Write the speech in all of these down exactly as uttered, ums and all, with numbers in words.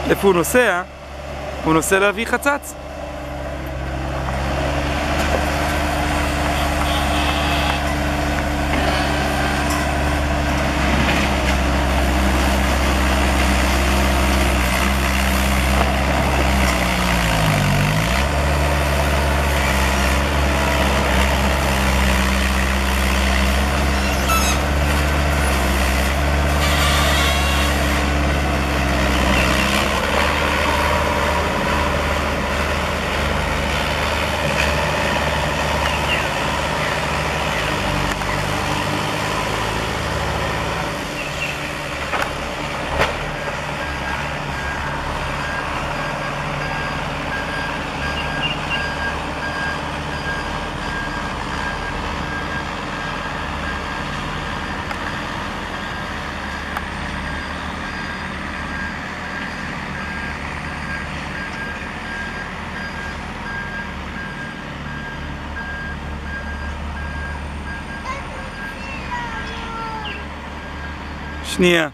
איפה הוא נוסע? הוא נוסע להביא חצץ. שנייה.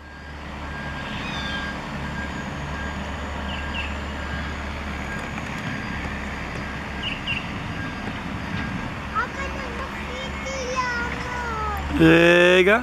רגע.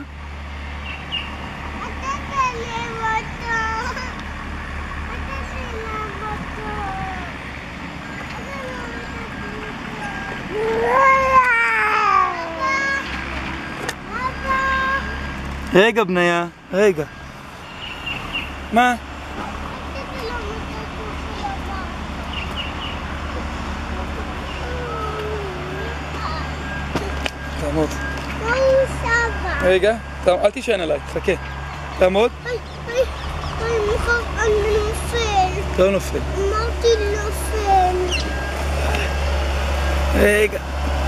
רגע בניה, רגע. מה? תעמוד. רגע, אל תישען עליי, חכה. תעמוד. אני נופל. לא נופל. אמרתי נופל. רגע.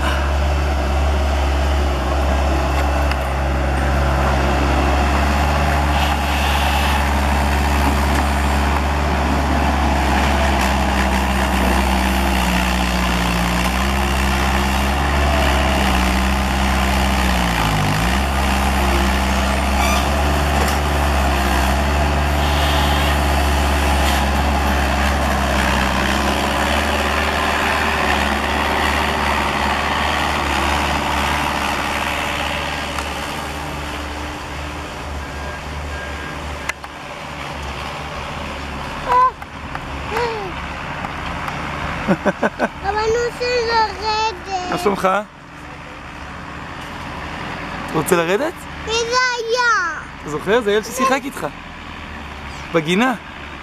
אבל אני רוצה לרדת. מה שלומך? אתה רוצה לרדת? מי זה היה? אתה זוכר? זה ילד ששיחק איתך בגינה.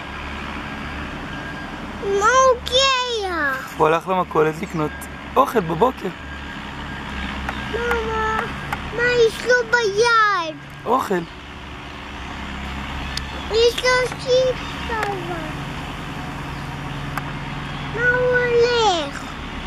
מה הוא גאה? הוא הלך למכולת לקנות אוכל בבוקר. ממה, מה יש לו ביד? אוכל. יש לו שיפ אבל. מה הוא הולך?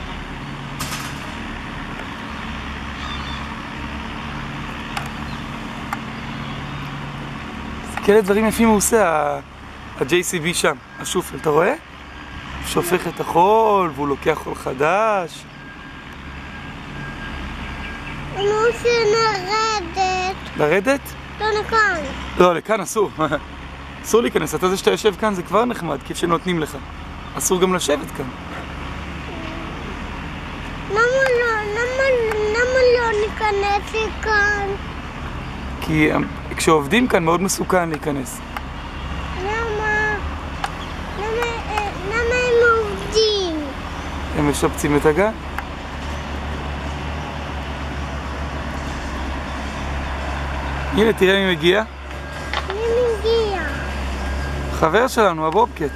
כאלה דברים יפים הוא עושה, ה-ג'יי סי בי שם, השופל, אתה רואה? שופך את החול והוא לוקח חול חדש. אני רוצה לרדת. לרדת? לא לכאן. לא, לכאן אסור. אסור להיכנס, אתה זה שאתה יושב כאן זה כבר נחמד, כיף שנותנים לך. אסור גם לשבת כאן. למה לא, למה, למה לא ניכנס לכאן? כי כשעובדים כאן מאוד מסוכן להיכנס. למה? למה, למה הם עובדים? הם משפצים את הגן. הנה, תראה מי מגיע. מי מגיע? חבר שלנו, הבובקט.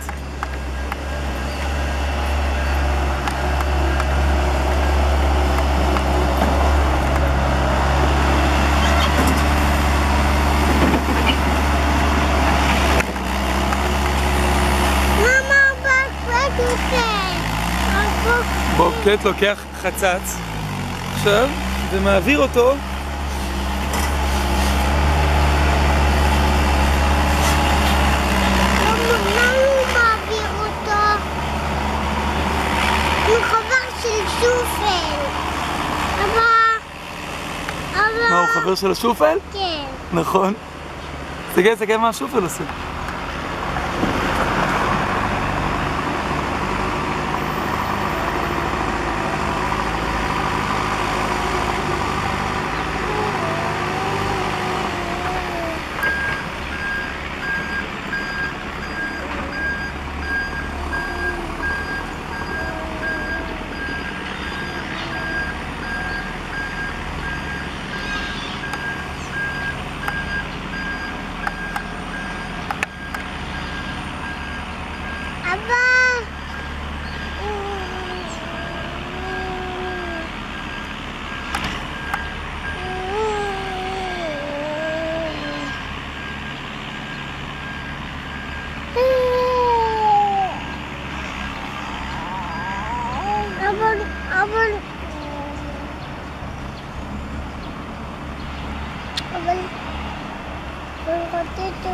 בובקט לוקח חצץ עכשיו ומעביר אותו למה הוא מעביר אותו? הוא חבר של שופל. אבל... אבל... מה, הוא חבר של השופל? כן. נכון. תסתכל, תסתכל מה השופל עושה.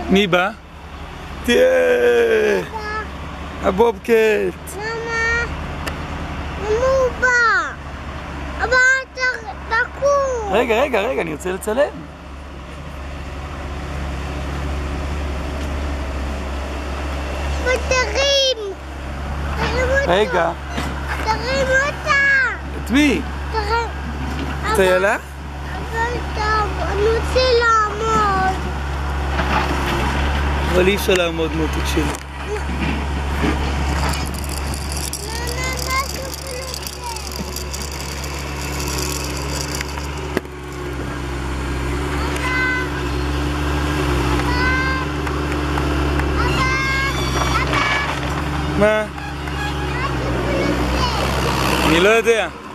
מי בא? תהיה! הבובקט! למה? למה הוא בא? אבל תקום! רגע, רגע, רגע, אני רוצה לצלם. ותרים! תרים אותו! רגע. תרים אותה! את מי? תרים... את איילה? אבל טוב, אני רוצה לעמוד. אבל אי אפשר לעמוד מותק שלי. מה? אני לא יודע.